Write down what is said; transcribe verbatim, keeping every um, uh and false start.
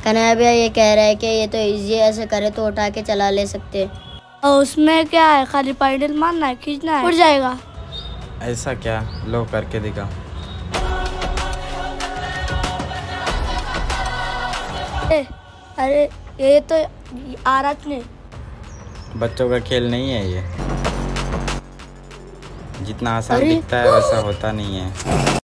कन्हैया भैया ये कह रहा है कि ये तो इजी है, ऐसे करे तो उठा के चला ले सकते। और उसमें क्या है, खाली पैडल मारना है, खींचना है, उड़ जाएगा। ऐसा क्या, लो करके दिखा। ए, अरे ये तो आरत ने। बच्चों का खेल नहीं है ये, जितना आसान दिखता है वैसा होता नहीं है।